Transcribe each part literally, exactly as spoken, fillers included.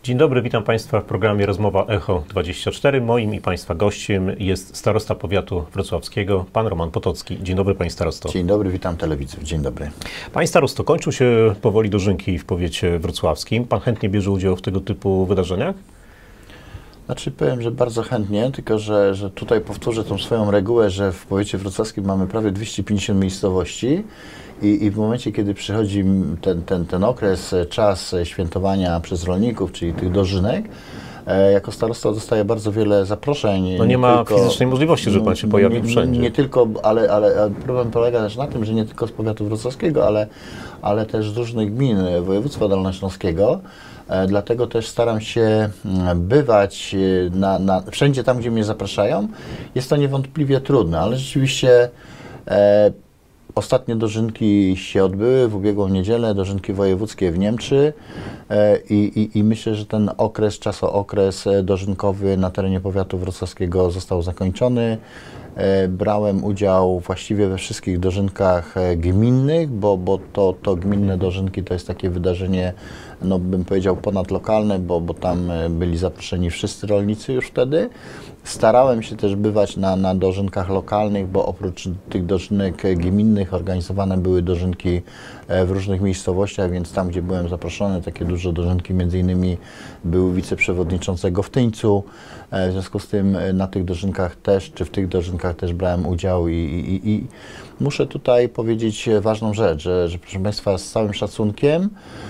Dzień dobry, witam Państwa w programie Rozmowa Echo dwadzieścia cztery. Moim i Państwa gościem jest starosta powiatu wrocławskiego, pan Roman Potocki. Dzień dobry, Panie Starosto. Dzień dobry, witam telewidzów. Dzień dobry. Panie Starosto, kończą się powoli dożynki w powiecie wrocławskim. Pan chętnie bierze udział w tego typu wydarzeniach? Znaczy powiem, że bardzo chętnie, tylko że, że tutaj powtórzę tą swoją regułę, że w powiecie wrocławskim mamy prawie dwieście pięćdziesiąt miejscowości i, i w momencie, kiedy przychodzi ten, ten, ten okres, czas świętowania przez rolników, czyli tych dożynek, e, jako starosta dostaję bardzo wiele zaproszeń. No nie, nie ma tylko, fizycznej możliwości, żeby Pan się pojawił nie, wszędzie. Nie tylko, ale, ale problem polega też na tym, że nie tylko z powiatu wrocławskiego, ale, ale też z różnych gmin województwa dolnośląskiego. Dlatego też staram się bywać na, na, wszędzie tam, gdzie mnie zapraszają. Jest to niewątpliwie trudne, ale rzeczywiście e, ostatnie dożynki się odbyły w ubiegłą niedzielę, dożynki wojewódzkie w Niemczy e, i, i, i myślę, że ten okres, czasookres dożynkowy na terenie powiatu wrocławskiego został zakończony. E, brałem udział właściwie we wszystkich dożynkach gminnych, bo, bo to, to gminne dożynki to jest takie wydarzenie, no bym powiedział ponadlokalne, bo, bo tam byli zaproszeni wszyscy rolnicy już wtedy. Starałem się też bywać na, na dożynkach lokalnych, bo oprócz tych dożynek gminnych organizowane były dożynki w różnych miejscowościach, więc tam, gdzie byłem zaproszony, takie duże dożynki między innymi były wiceprzewodniczącego w Tyńcu. W związku z tym na tych dożynkach też, czy w tych dożynkach też brałem udział i, i, i muszę tutaj powiedzieć ważną rzecz, że, że proszę Państwa, z całym szacunkiem,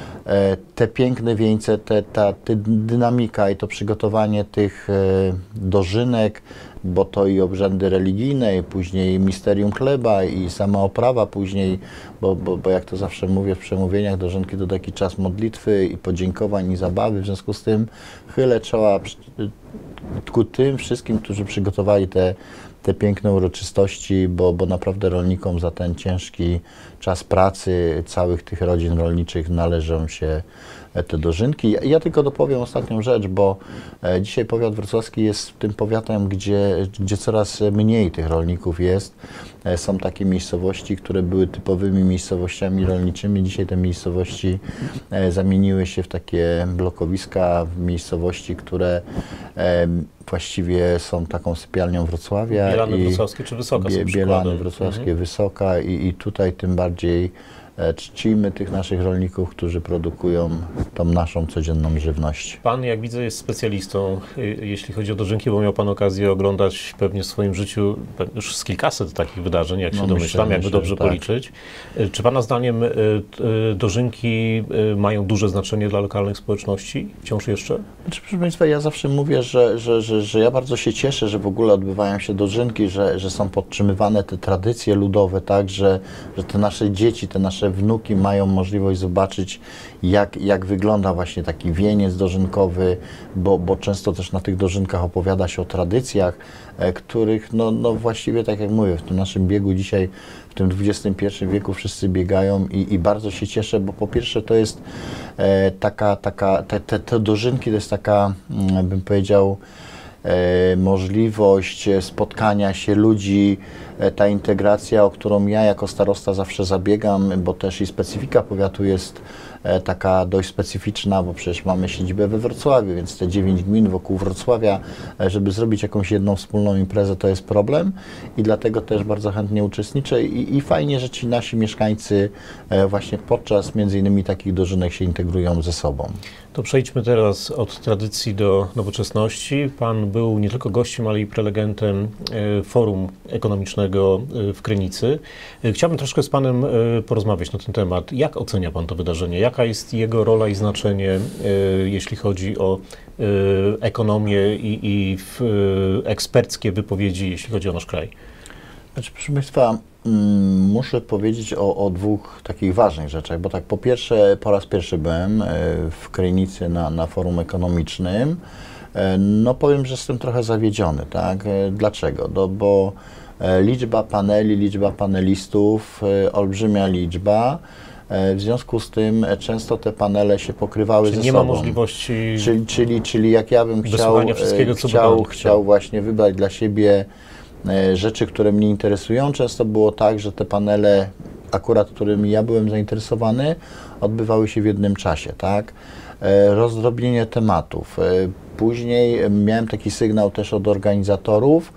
te piękne wieńce, te, ta, ta dynamika i to przygotowanie tych dożynek, bo to i obrzędy religijne, i później misterium chleba, i sama oprawa później, bo, bo, bo jak to zawsze mówię w przemówieniach, dożynki to taki czas modlitwy i podziękowań i zabawy, w związku z tym chylę czoła ku tym wszystkim, którzy przygotowali te te piękne uroczystości, bo, bo naprawdę rolnikom za ten ciężki czas pracy całych tych rodzin rolniczych należą się te dożynki. Ja, ja tylko dopowiem ostatnią rzecz, bo e, dzisiaj powiat wrocławski jest tym powiatem, gdzie, gdzie coraz mniej tych rolników jest. E, są takie miejscowości, które były typowymi miejscowościami rolniczymi. Dzisiaj te miejscowości e, zamieniły się w takie blokowiska, w miejscowości, które e, właściwie są taką sypialnią Wrocławia. Bielany i Wrocławskie czy Wysoka Bie, są Bielany Wrocławskie, mhm. Wysoka i, i tutaj tym bardziej e, czcimy tych naszych rolników, którzy produkują tą naszą codzienną żywność. Pan, jak widzę, jest specjalistą, jeśli chodzi o dożynki, bo miał Pan okazję oglądać pewnie w swoim życiu już z kilkaset takich wydarzeń, jak się no, domyślam, myślę, jakby myślę, dobrze tak. policzyć. Czy Pana zdaniem dożynki mają duże znaczenie dla lokalnych społeczności? Wciąż jeszcze? Znaczy, proszę Państwa, ja zawsze mówię, że, że, że, że ja bardzo się cieszę, że w ogóle odbywają się dożynki, że, że są podtrzymywane te tradycje ludowe, tak, że, że te nasze dzieci, te nasze wnuki mają możliwość zobaczyć, jak, jak wygląda właśnie taki wieniec dożynkowy, bo, bo często też na tych dożynkach opowiada się o tradycjach, e, których no, no właściwie, tak jak mówię, w tym naszym biegu dzisiaj, w tym dwudziestym pierwszym wieku wszyscy biegają i, i bardzo się cieszę, bo po pierwsze to jest e, taka, taka te, te, te dożynki to jest taka, mm, bym powiedział, E, możliwość spotkania się ludzi, e, ta integracja, o którą ja jako starosta zawsze zabiegam, bo też i specyfika powiatu jest e, taka dość specyficzna, bo przecież mamy siedzibę we Wrocławiu, więc te dziewięć gmin wokół Wrocławia, e, żeby zrobić jakąś jedną wspólną imprezę, to jest problem i dlatego też bardzo chętnie uczestniczę i, i fajnie, że ci nasi mieszkańcy e, właśnie podczas między innymi takich dożynek się integrują ze sobą. To przejdźmy teraz od tradycji do nowoczesności. Pan był nie tylko gościem, ale i prelegentem Forum Ekonomicznego w Krynicy. Chciałbym troszkę z Panem porozmawiać na ten temat. Jak ocenia Pan to wydarzenie? Jaka jest jego rola i znaczenie, jeśli chodzi o ekonomię i, i eksperckie wypowiedzi, jeśli chodzi o nasz kraj? Znaczy, proszę Państwa, muszę powiedzieć o, o dwóch takich ważnych rzeczach, bo tak po pierwsze, po raz pierwszy byłem w Krynicy na, na forum ekonomicznym. No powiem, że jestem trochę zawiedziony, tak? Dlaczego? No, bo liczba paneli, liczba panelistów, olbrzymia liczba. W związku z tym często te panele się pokrywały czyli ze nie sobą. ma możliwości czyli, czyli, czyli jak ja bym chciał, chciał, chciał właśnie wybrać dla siebie rzeczy, które mnie interesują. Często było tak, że te panele, akurat którymi ja byłem zainteresowany, odbywały się w jednym czasie, tak? rozdrobnienie tematów. Później miałem taki sygnał też od organizatorów,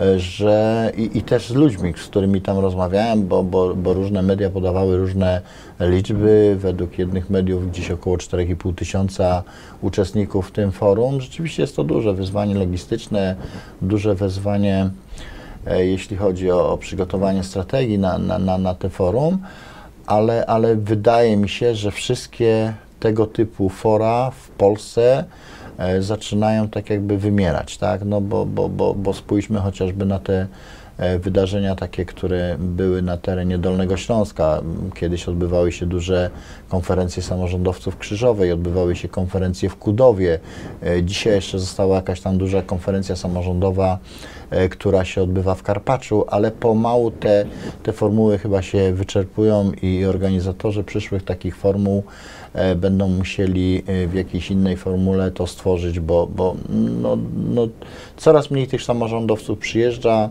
że i, i też z ludźmi, z którymi tam rozmawiałem, bo, bo, bo różne media podawały różne liczby. Według jednych mediów gdzieś około czterech i pół tysiąca uczestników w tym forum. Rzeczywiście jest to duże wyzwanie logistyczne, duże wyzwanie, jeśli chodzi o, o przygotowanie strategii na, na, na, na te forum, ale, ale wydaje mi się, że wszystkie tego typu fora w Polsce e, zaczynają tak jakby wymierać, tak? No bo, bo, bo, bo spójrzmy chociażby na te e, wydarzenia takie, które były na terenie Dolnego Śląska. Kiedyś odbywały się duże konferencje samorządowców Krzyżowej, odbywały się konferencje w Kudowie. E, dzisiaj jeszcze została jakaś tam duża konferencja samorządowa, e, która się odbywa w Karpaczu, ale pomału te, te formuły chyba się wyczerpują i organizatorzy przyszłych takich formuł będą musieli w jakiejś innej formule to stworzyć, bo, bo no, no, coraz mniej tych samorządowców przyjeżdża,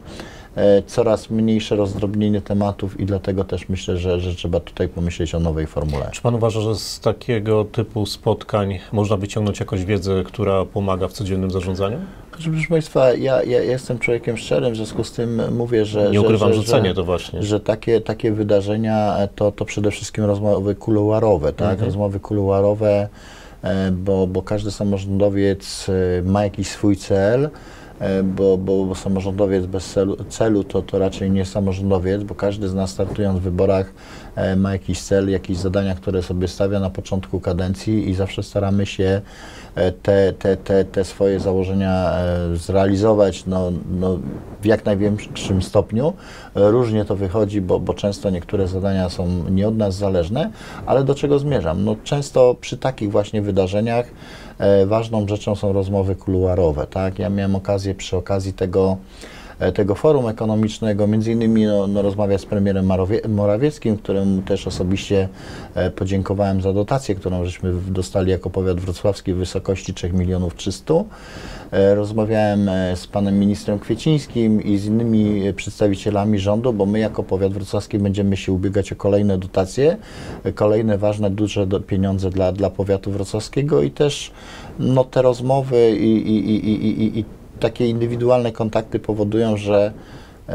coraz mniejsze rozdrobnienie tematów i dlatego też myślę, że, że trzeba tutaj pomyśleć o nowej formule. Czy Pan uważa, że z takiego typu spotkań można wyciągnąć jakąś wiedzę, która pomaga w codziennym zarządzaniu? Proszę Państwa, ja, ja jestem człowiekiem szczerym, w związku z tym mówię, że... Nie ukrywam, że, że, że cenię to właśnie. Że takie, takie wydarzenia to, to przede wszystkim rozmowy kuluarowe, tak? Mhm. Rozmowy kuluarowe, bo, bo każdy samorządowiec ma jakiś swój cel, Bo, bo, bo samorządowiec bez celu, celu to, to raczej nie samorządowiec, bo każdy z nas startując w wyborach e, ma jakiś cel, jakieś zadania, które sobie stawia na początku kadencji i zawsze staramy się e, te, te, te, te swoje założenia e, zrealizować no, no, w jak największym stopniu. E, różnie to wychodzi, bo, bo często niektóre zadania są nie od nas zależne, ale do czego zmierzam? No, często przy takich właśnie wydarzeniach E, ważną rzeczą są rozmowy kuluarowe, tak? Ja miałem okazję przy okazji tego, e, tego forum ekonomicznego między innymi no, no, rozmawiać z premierem Marowie, Morawieckim, któremu też osobiście e, podziękowałem za dotację, którą żeśmy dostali jako powiat wrocławski w wysokości trzech milionów trzystu. E, rozmawiałem e, z panem ministrem Kwiecińskim i z innymi przedstawicielami rządu, bo my jako powiat wrocławski będziemy się ubiegać o kolejne dotacje, e, kolejne ważne, duże do, pieniądze dla, dla powiatu wrocławskiego i też no, te rozmowy i, i, i, i, i, i takie indywidualne kontakty powodują, że e,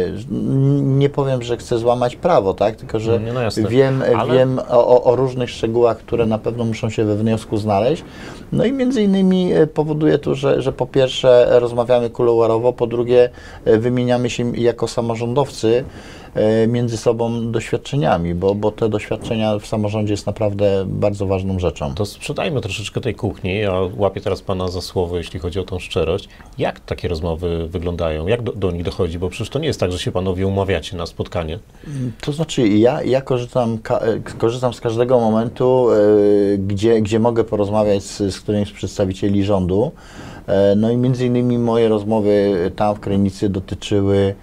nie powiem, że chcę złamać prawo, tak? Tylko że no, no wiem, ale... wiem o, o różnych szczegółach, które na pewno muszą się we wniosku znaleźć. No i między innymi powoduje to, że, że po pierwsze rozmawiamy kuluarowo, po drugie wymieniamy się jako samorządowcy między sobą doświadczeniami, bo, bo te doświadczenia w samorządzie jest naprawdę bardzo ważną rzeczą. To sprzedajmy troszeczkę tej kuchni. Ja łapię teraz Pana za słowo, jeśli chodzi o tą szczerość. Jak takie rozmowy wyglądają? Jak do, do nich dochodzi? Bo przecież to nie jest tak, że się Panowie umawiacie na spotkanie. To znaczy, ja, ja korzystam, ka, korzystam z każdego momentu, y, gdzie, gdzie mogę porozmawiać z, z którymś z przedstawicieli rządu. Y, no i między innymi moje rozmowy tam w Krynicy dotyczyły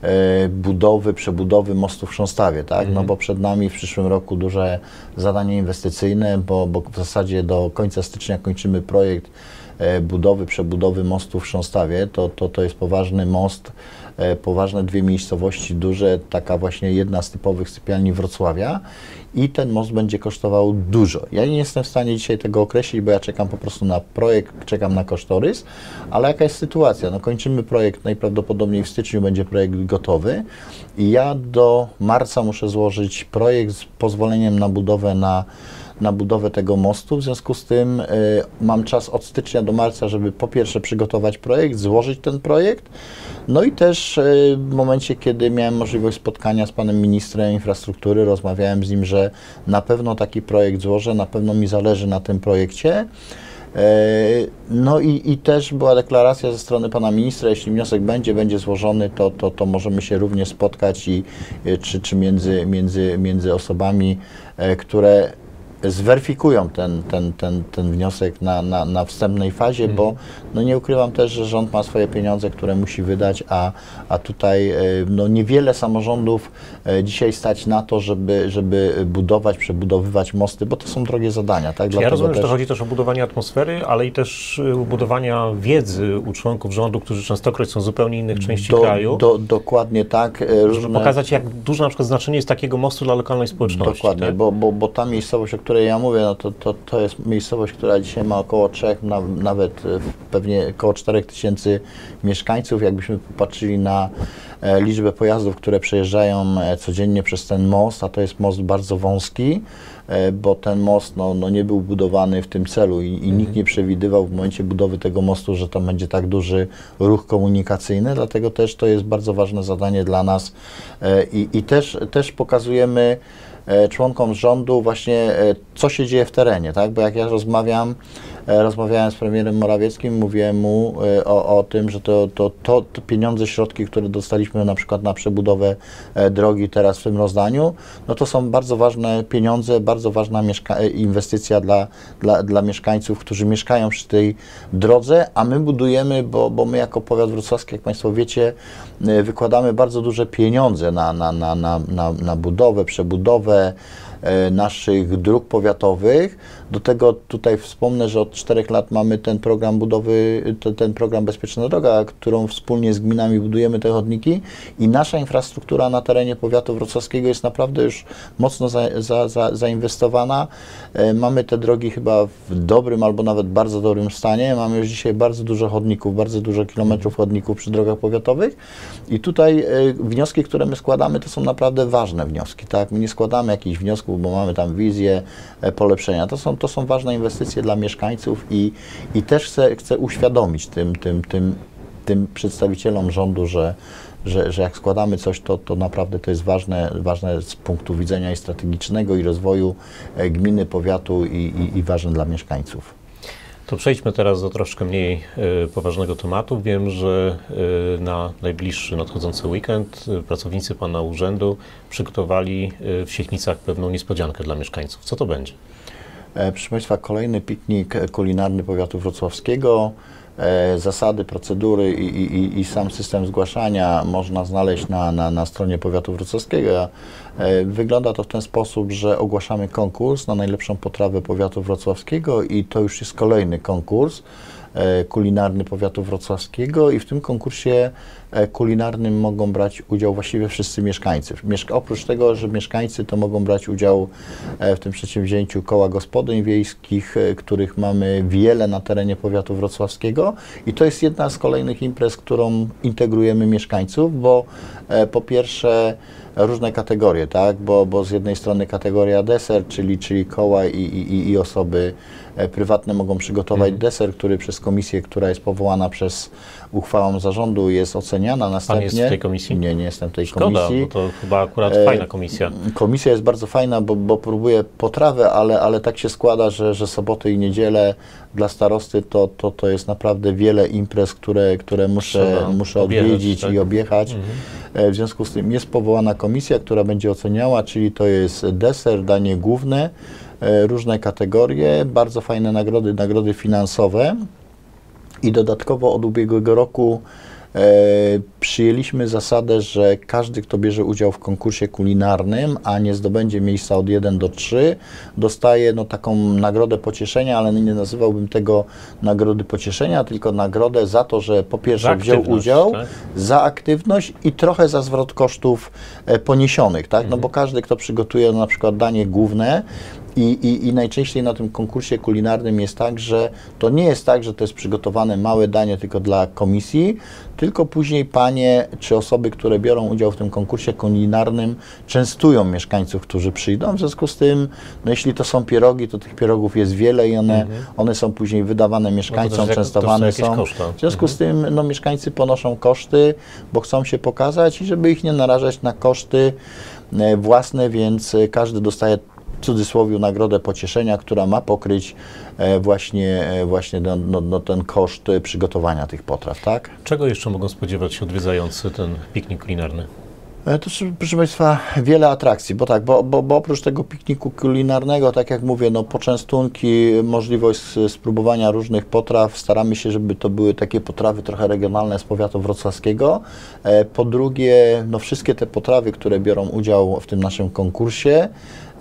budowy, przebudowy mostu w Chrząstawie, tak? Mhm. No bo przed nami w przyszłym roku duże zadanie inwestycyjne, bo, bo w zasadzie do końca stycznia kończymy projekt budowy, przebudowy mostu w Chrząstawie. To, to, to jest poważny most, poważne dwie miejscowości duże, taka właśnie jedna z typowych sypialni Wrocławia i ten most będzie kosztował dużo. Ja nie jestem w stanie dzisiaj tego określić, bo ja czekam po prostu na projekt, czekam na kosztorys, ale jaka jest sytuacja? No kończymy projekt, najprawdopodobniej w styczniu będzie projekt gotowy i ja do marca muszę złożyć projekt z pozwoleniem na budowę na na budowę tego mostu, w związku z tym y, mam czas od stycznia do marca, żeby po pierwsze przygotować projekt, złożyć ten projekt, no i też y, w momencie, kiedy miałem możliwość spotkania z panem ministrem infrastruktury, rozmawiałem z nim, że na pewno taki projekt złożę, na pewno mi zależy na tym projekcie. No i, i też była deklaracja ze strony pana ministra, jeśli wniosek będzie, będzie złożony, to, to, to możemy się również spotkać i czy, czy między, między, między osobami, które zweryfikują ten, ten, ten, ten wniosek na, na, na wstępnej fazie, hmm. bo no nie ukrywam też, że rząd ma swoje pieniądze, które musi wydać, a, a tutaj no niewiele samorządów dzisiaj stać na to, żeby, żeby budować, przebudowywać mosty, bo to są drogie zadania. Tak? Ja rozumiem, też... że to chodzi też o budowanie atmosfery, ale i też budowania wiedzy u członków rządu, którzy częstokroć są z zupełnie innych części do, kraju. Do, dokładnie tak. Różne... Żeby pokazać, jak duże na przykład znaczenie jest takiego mostu dla lokalnej społeczności. Dokładnie, tak? bo, bo, bo ta miejscowość, o której której ja mówię, no to, to, to jest miejscowość, która dzisiaj ma około trzech, na, nawet pewnie około czterech tysięcy mieszkańców. Jakbyśmy popatrzyli na e, liczbę pojazdów, które przejeżdżają e, codziennie przez ten most, a to jest most bardzo wąski, e, bo ten most no, no nie był budowany w tym celu i, i mhm. nikt nie przewidywał w momencie budowy tego mostu, że tam będzie tak duży ruch komunikacyjny, dlatego też to jest bardzo ważne zadanie dla nas e, i, i też, też pokazujemy członkom rządu właśnie, co się dzieje w terenie, tak? Bo jak ja rozmawiam, rozmawiałem z premierem Morawieckim, mówiłem mu o, o tym, że to, to, to, to pieniądze, środki, które dostaliśmy na przykład na przebudowę drogi teraz w tym rozdaniu, no to są bardzo ważne pieniądze, bardzo ważna inwestycja dla, dla, dla mieszkańców, którzy mieszkają przy tej drodze, a my budujemy, bo, bo my jako powiat wrocławski, jak Państwo wiecie, wykładamy bardzo duże pieniądze na, na, na, na, na, na budowę, przebudowę naszych dróg powiatowych. Do tego tutaj wspomnę, że od czterech lat mamy ten program budowy, ten program Bezpieczna Droga, którą wspólnie z gminami budujemy te chodniki i nasza infrastruktura na terenie powiatu wrocławskiego jest naprawdę już mocno za, za, za, zainwestowana. Mamy te drogi chyba w dobrym albo nawet bardzo dobrym stanie. Mamy już dzisiaj bardzo dużo chodników, bardzo dużo kilometrów chodników przy drogach powiatowych i tutaj wnioski, które my składamy, to są naprawdę ważne wnioski. Tak? My nie składamy jakichś wniosków, bo mamy tam wizję polepszenia. To są, to są ważne inwestycje dla mieszkańców i, i też chcę, chcę uświadomić tym, tym, tym, tym przedstawicielom rządu, że, że, że jak składamy coś, to, to naprawdę to jest ważne, ważne z punktu widzenia i strategicznego, i rozwoju gminy, powiatu i, i, i ważne dla mieszkańców. To przejdźmy teraz do troszkę mniej y, poważnego tematu. Wiem, że y, na najbliższy nadchodzący weekend y, pracownicy Pana urzędu przygotowali y, w Siechnicach pewną niespodziankę dla mieszkańców. Co to będzie? E, proszę Państwa, kolejny piknik kulinarny powiatu wrocławskiego. E, zasady, procedury i, i, i sam system zgłaszania można znaleźć na, na, na stronie powiatu wrocławskiego. E, wygląda to w ten sposób, że ogłaszamy konkurs na najlepszą potrawę powiatu wrocławskiego i to już jest kolejny konkurs e, kulinarny powiatu wrocławskiego i w tym konkursie e, kulinarnym mogą brać udział właściwie wszyscy mieszkańcy. Mieszka oprócz tego, że mieszkańcy to mogą brać udział e, w tym przedsięwzięciu koła gospodyń wiejskich, e, których mamy wiele na terenie powiatu wrocławskiego i to jest jedna z kolejnych imprez, którą integrujemy mieszkańców, bo e, po pierwsze różne kategorie, tak, bo, bo z jednej strony kategoria deser, czyli, czyli koła i, i, i osoby e, prywatne mogą przygotować mm. deser, który przez komisję, która jest powołana przez uchwałą zarządu, jest oceniana następnie. Pan jest w tej komisji? Nie, nie jestem w tej Szkoda, komisji. Bo to chyba akurat e, fajna komisja. Komisja jest bardzo fajna, bo, bo próbuje potrawę, ale, ale tak się składa, że, że soboty i niedziele dla starosty to, to, to jest naprawdę wiele imprez, które, które muszę, muszę odwiedzić, tak? I objechać. Mhm. W związku z tym jest powołana komisja, która będzie oceniała, czyli to jest deser, danie główne, różne kategorie, bardzo fajne nagrody, nagrody finansowe i dodatkowo od ubiegłego roku E, przyjęliśmy zasadę, że każdy, kto bierze udział w konkursie kulinarnym, a nie zdobędzie miejsca od jeden do trzech, dostaje no, taką nagrodę pocieszenia, ale nie nazywałbym tego nagrody pocieszenia, tylko nagrodę za to, że po pierwsze wziął udział, tak? Za aktywność i trochę za zwrot kosztów e, poniesionych, tak? No bo każdy, kto przygotuje no, na przykład danie główne, I, i, I najczęściej na tym konkursie kulinarnym jest tak, że to nie jest tak, że to jest przygotowane małe danie tylko dla komisji, tylko później panie czy osoby, które biorą udział w tym konkursie kulinarnym, częstują mieszkańców, którzy przyjdą. W związku z tym, no jeśli to są pierogi, to tych pierogów jest wiele i one, mhm. one są później wydawane mieszkańcom, no częstowane są. są. W związku mhm. z tym no, mieszkańcy ponoszą koszty, bo chcą się pokazać i żeby ich nie narażać na koszty własne, więc każdy dostaje w cudzysłowie nagrodę pocieszenia, która ma pokryć e, właśnie, e, właśnie no, no, no, ten koszt przygotowania tych potraw, tak? Czego jeszcze mogą spodziewać się odwiedzający ten piknik kulinarny? E, to, proszę Państwa, wiele atrakcji, bo tak, bo, bo, bo oprócz tego pikniku kulinarnego, tak jak mówię, no poczęstunki, możliwość spróbowania różnych potraw, staramy się, żeby to były takie potrawy trochę regionalne z powiatu wrocławskiego. E, po drugie, no wszystkie te potrawy, które biorą udział w tym naszym konkursie,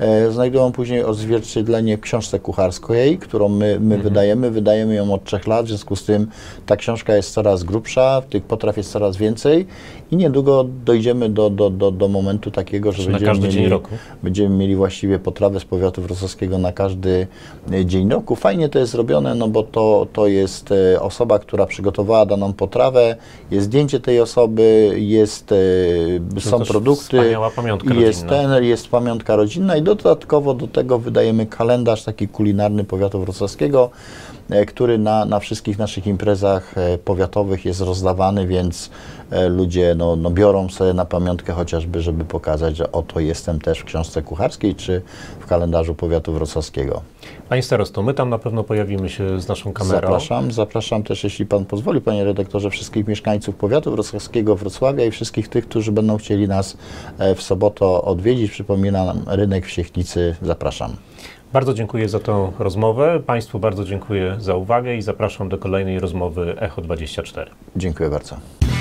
e, znajdują później odzwierciedlenie w książce kucharskiej, którą my, my mhm. wydajemy. Wydajemy ją od trzech lat, w związku z tym ta książka jest coraz grubsza, tych potraw jest coraz więcej i niedługo dojdziemy do, do, do, do momentu takiego, że na będziemy każdy mieli, dzień roku. będziemy mieli właściwie potrawę z powiatu wrocławskiego na każdy dzień roku. Fajnie to jest zrobione, no bo to, to jest osoba, która przygotowała daną potrawę, jest zdjęcie tej osoby, jest, są produkty, wspaniała pamiątka jest, rodzinna. ten, jest pamiątka rodzinna i dodatkowo do tego wydajemy kalendarz taki kulinarny powiatu wrocławskiego, który na, na wszystkich naszych imprezach powiatowych jest rozdawany, więc ludzie no, no biorą sobie na pamiątkę chociażby, żeby pokazać, że oto jestem też w książce kucharskiej czy w kalendarzu powiatu wrocławskiego. Panie starosto, my tam na pewno pojawimy się z naszą kamerą. Zapraszam, zapraszam też, jeśli pan pozwoli, panie redaktorze, wszystkich mieszkańców powiatu wrocławskiego, Wrocławia i wszystkich tych, którzy będą chcieli nas w sobotę odwiedzić. Przypominam, rynek w Siechnicy, zapraszam. Bardzo dziękuję za tę rozmowę. Państwu bardzo dziękuję za uwagę i zapraszam do kolejnej rozmowy Echo dwadzieścia cztery. Dziękuję bardzo.